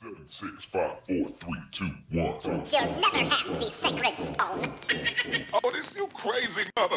7, 6, 5, 4, 3, 2, 1. You'll never have the sacred stone. Oh, this you crazy mother.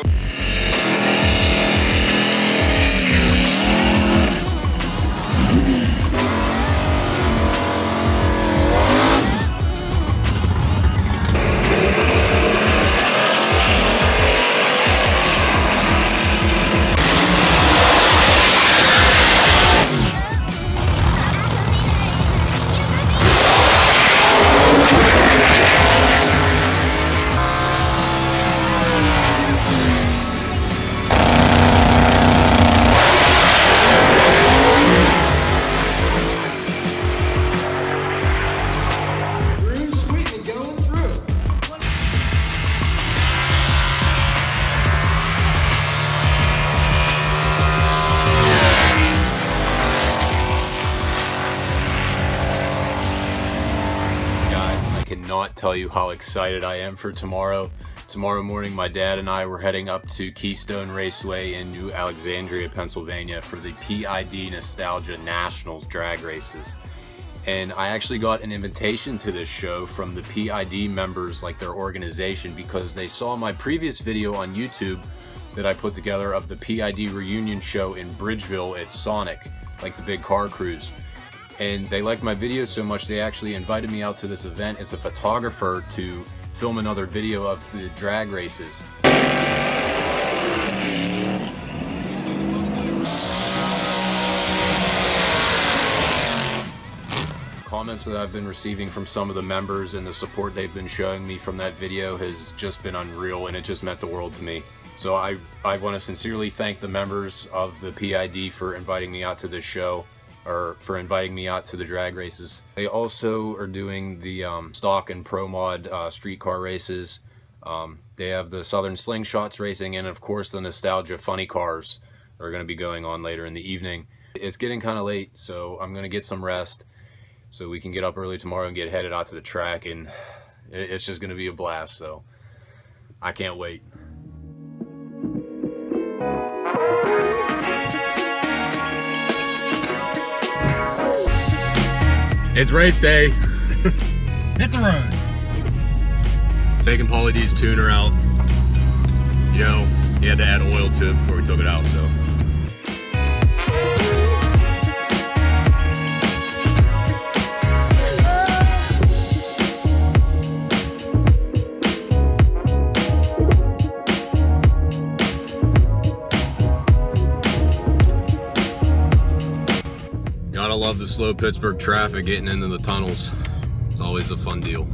Cannot tell you how excited I am for tomorrow. Tomorrow morning, my dad and I were heading up to Keystone Raceway in New Alexandria, Pennsylvania for the PID Nostalgia Nationals drag races. And I actually got an invitation to this show from the PID members, like their organization, because they saw my previous video on YouTube that I put together of the PID reunion show in Bridgeville at Sonic, like the big car cruise. And they liked my video so much they actually invited me out to this event as a photographer to film another video of the drag races. Comments that I've been receiving from some of the members and the support they've been showing me from that video has just been unreal, and it just meant the world to me. So I want to sincerely thank the members of the PID for inviting me out to this show, or for inviting me out to the drag races. They also are doing the stock and pro mod streetcar races. They have the Southern Slingshots racing, and of course the Nostalgia Funny Cars are going to be going on later in the evening. It's getting kind of late, so I'm going to get some rest so we can get up early tomorrow and get headed out to the track, and it's just going to be a blast, so I can't wait. It's race day. Hit the road. Taking Pauly D's tuner out. You know, he had to add oil to it before we took it out, so. Gotta love the slow Pittsburgh traffic getting into the tunnels. It's always a fun deal.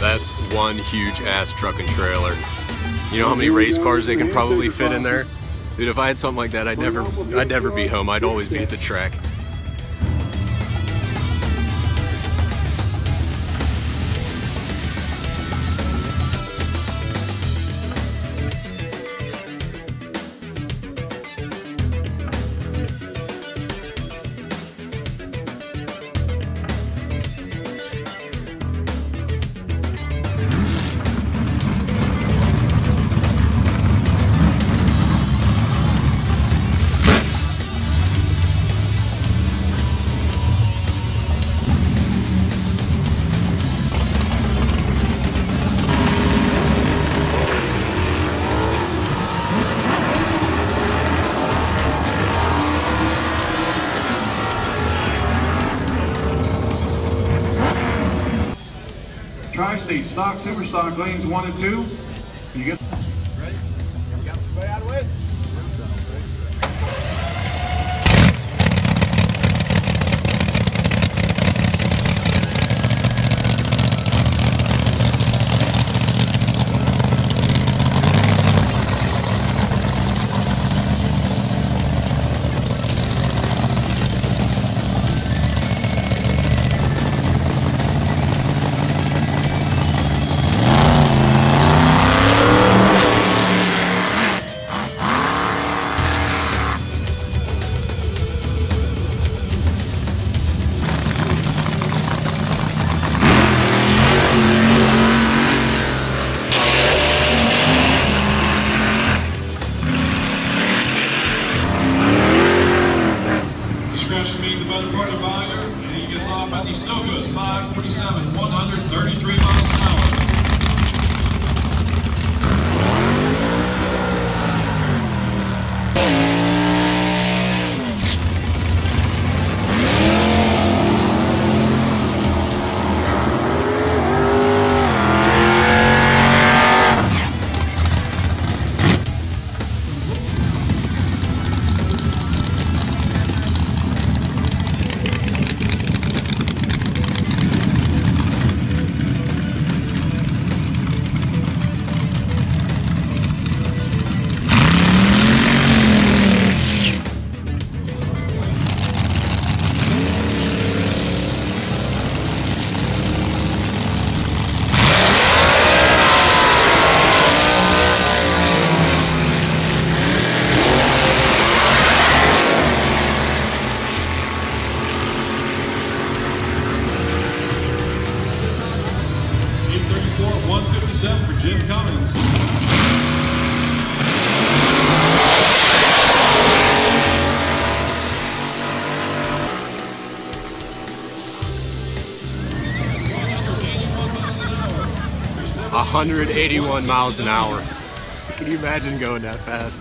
that's one huge ass truck and trailer. You know how many race cars they can probably fit in there? Dude, if I had something like that, I'd never be home. I'd always be at the track. Tri-State stock, super stock lanes 1 and 2. You get ready? Everybody out of the way. $181 miles an hour. Can you imagine going that fast?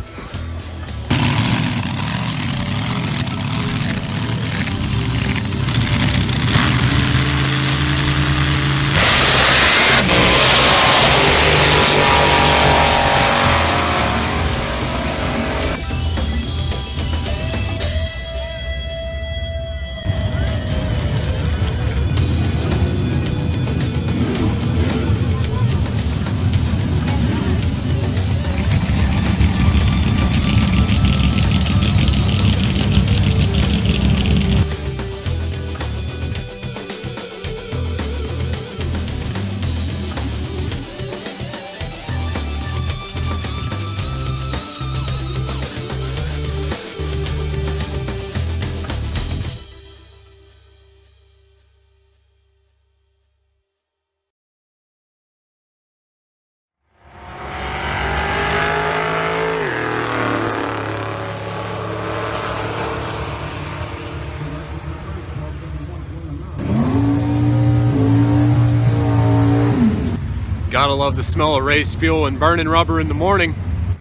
Gotta love the smell of race fuel and burning rubber in the morning.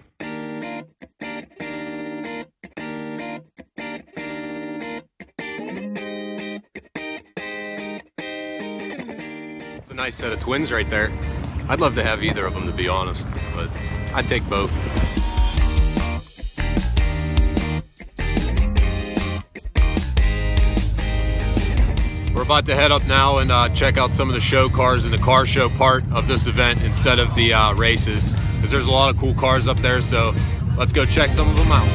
It's a nice set of twins right there. I'd love to have either of them, to be honest, but I'd take both. We're about to head up now and check out some of the show cars in the car show part of this event instead of the races, because there's a lot of cool cars up there, so let's go check some of them out.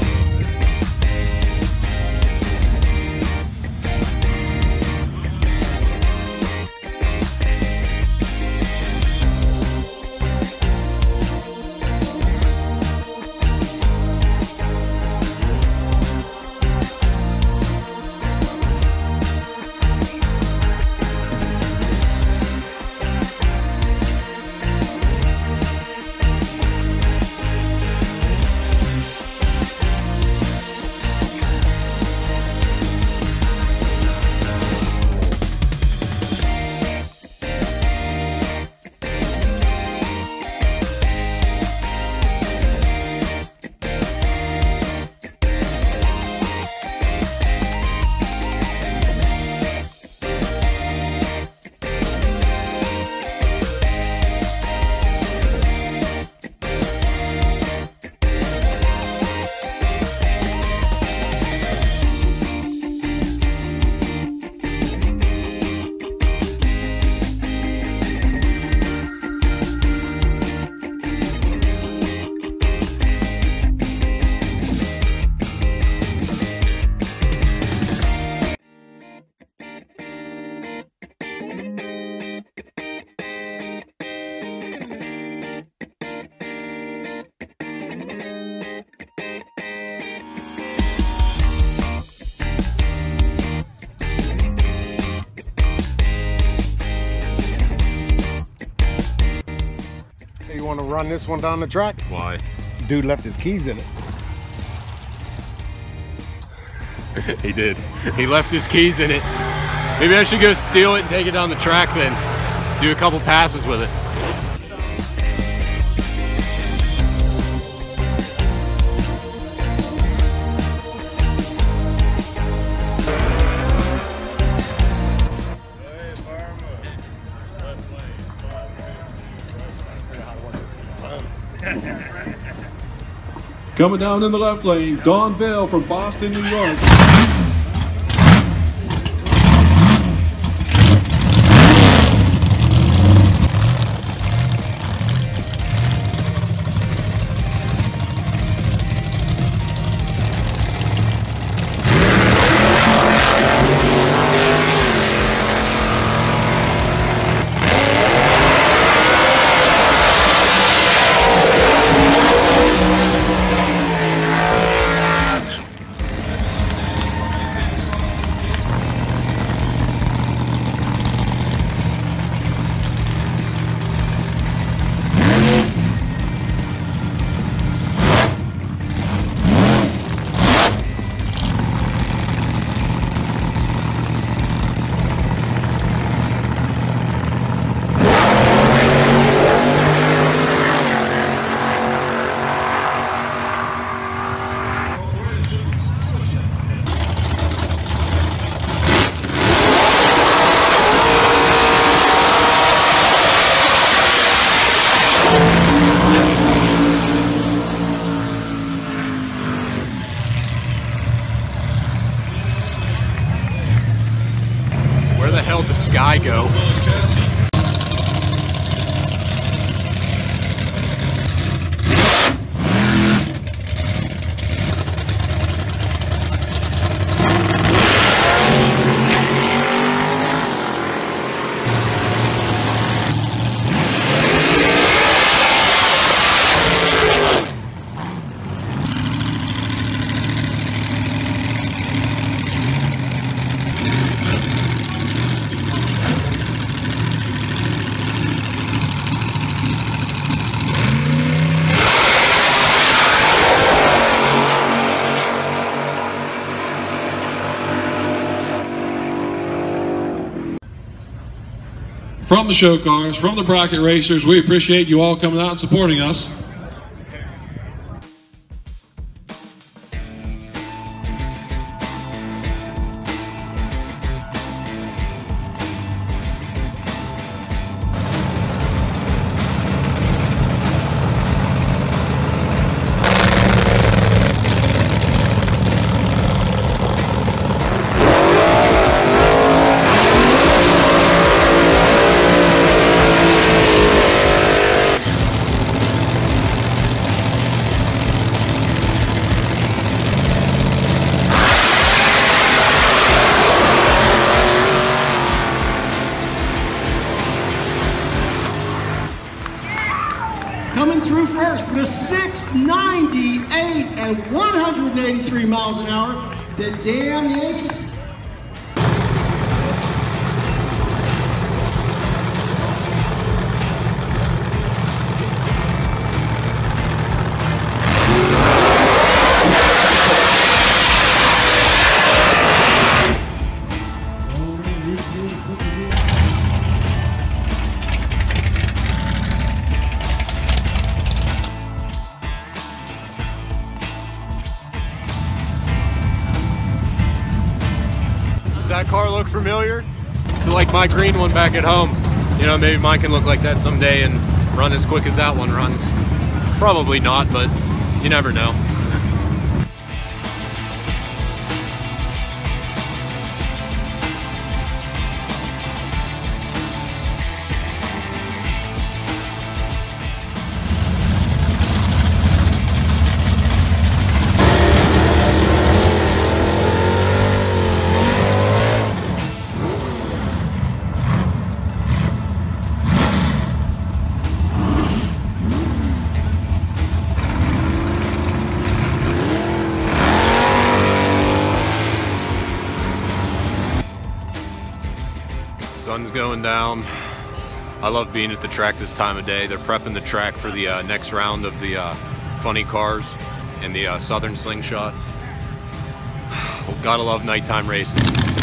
You want to run this one down the track? Why? Dude left his keys in it. He did. He left his keys in it. Maybe I should go steal it and take it down the track then. Do a couple passes with it. Coming down in the left lane, Don Bell from Boston, New York. Where the hell did the sky go? From the show cars, from the bracket racers, we appreciate you all coming out and supporting us. Coming through first with a 698 and 183 miles an hour, the Damn Yankee. Does that car look familiar? It's like my green one back at home. You know, maybe mine can look like that someday and run as quick as that one runs. Probably not, but you never know. Sun's going down. I love being at the track this time of day. They're prepping the track for the next round of the funny cars and the Southern Slingshots. Well, gotta love nighttime racing.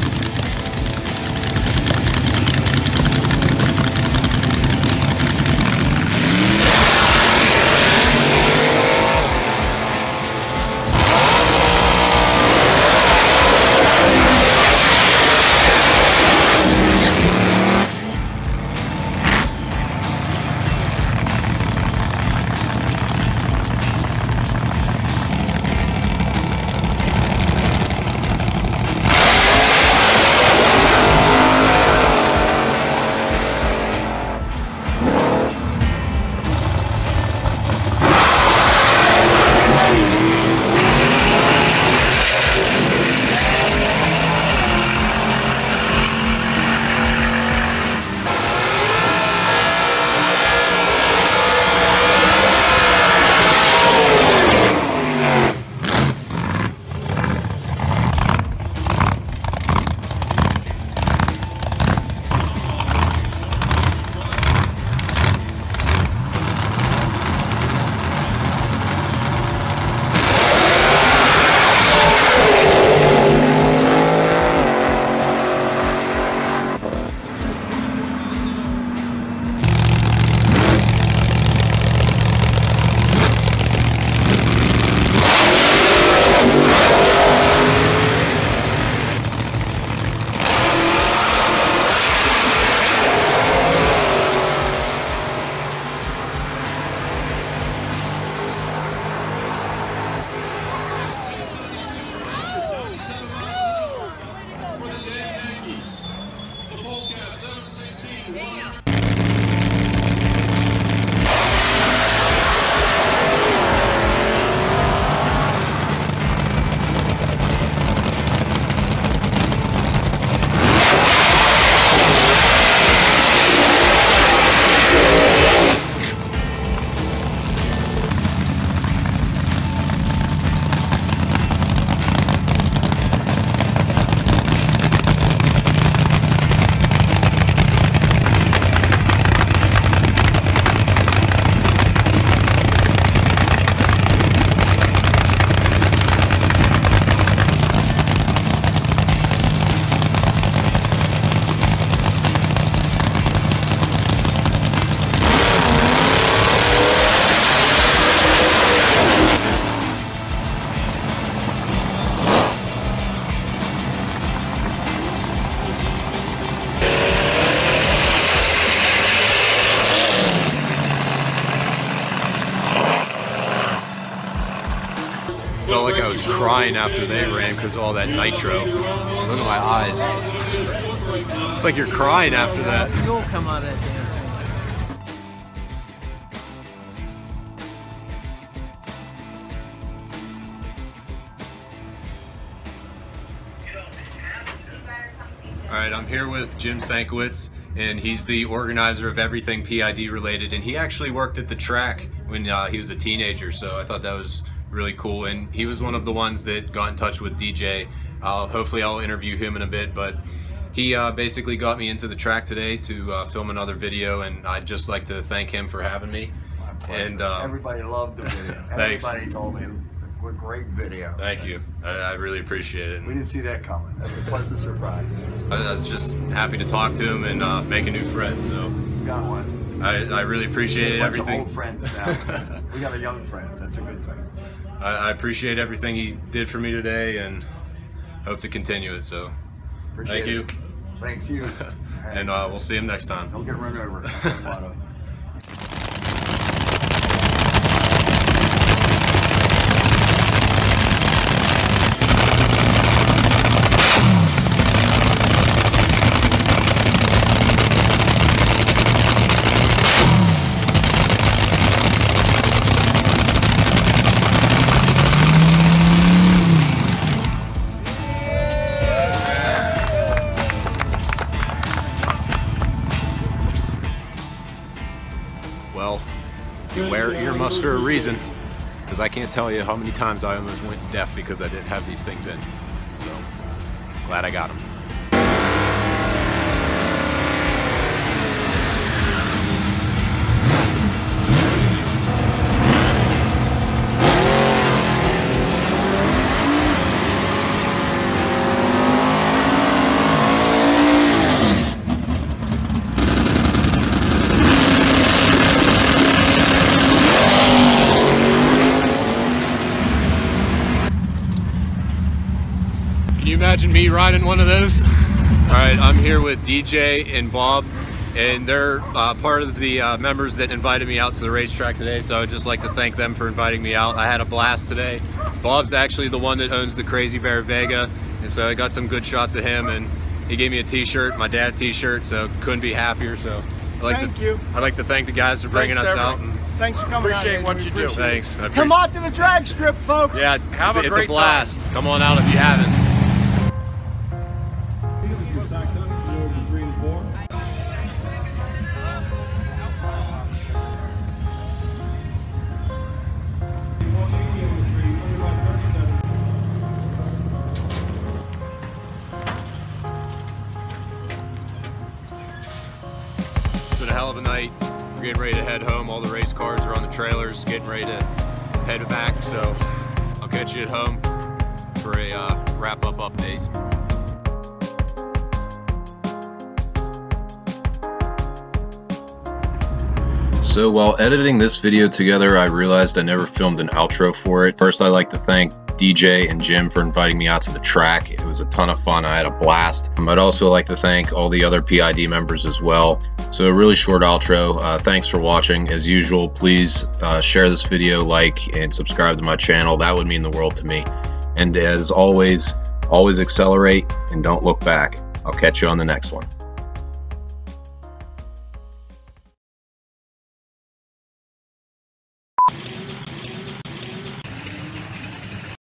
Felt like I was crying after they ran because of all that nitro. Look at my eyes. It's like you're crying after that. Fuel come out of that damn All right, I'm here with Jim Sankiewicz, and he's the organizer of everything PID related, and he actually worked at the track when he was a teenager, so I thought that was really cool. And he was one of the ones that got in touch with DJ. Hopefully I'll interview him in a bit, but he basically got me into the track today to film another video, and I'd just like to thank him for having me. My pleasure. And everybody loved the video. Thanks. Everybody told me what a great video. Thank you. I really appreciate it. We didn't see that coming. That was a pleasant surprise. I was just happy to talk to him and make a new friend. So You got one. I really appreciate Bunch everything. of old friends now. We got a young friend. That's a good thing. I appreciate everything he did for me today, and hope to continue it. So Appreciate thank you. it. Thanks you. And we'll see him next time. Don't get run over. That's my motto. Well, you wear earmuffs for a reason, because I can't tell you how many times I almost went deaf because I didn't have these things in. So, glad I got them. Can you imagine me riding one of those? All right, I'm here with DJ and Bob, and they're part of the members that invited me out to the racetrack today, so I'd just like to thank them for inviting me out. I had a blast today. Bob's actually the one that owns the Crazy Bear Vega, and so I got some good shots of him, and he gave me a t-shirt, my dad t-shirt, so couldn't be happier. So I'd like to thank the guys for bringing us out. And Thanks for coming out here. What you do. thanks. Come out to the drag strip, folks. Yeah, Have a it's great a blast. Come on out if you haven't. It's been a hell of a night. We're getting ready to head home. All the race cars are on the trailers, getting ready to head back. So I'll catch you at home for a wrap-up update. So while editing this video together, I realized I never filmed an outro for it. First, I'd like to thank DJ and Jim for inviting me out to the track. It was a ton of fun. I had a blast. I'd also like to thank all the other PID members as well. So a really short outro. Thanks for watching. As usual, please share this video, like, and subscribe to my channel. That would mean the world to me. And as always, always accelerate and don't look back. I'll catch you on the next one.